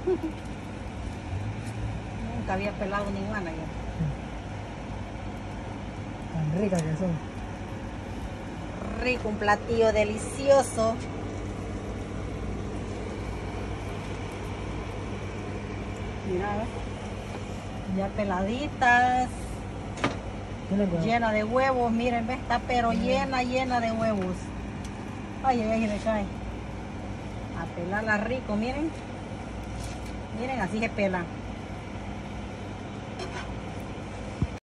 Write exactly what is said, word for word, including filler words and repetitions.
Nunca había pelado una iguana ya. Tan ricas que son. Rico, un platillo delicioso. Mira, ¿ves? Ya peladitas. Llena de huevos, miren, ¿ves? Está pero llena, llena de huevos. Ay, ay, ay, me cae. A pelarla rico, miren. Miren, así se pela.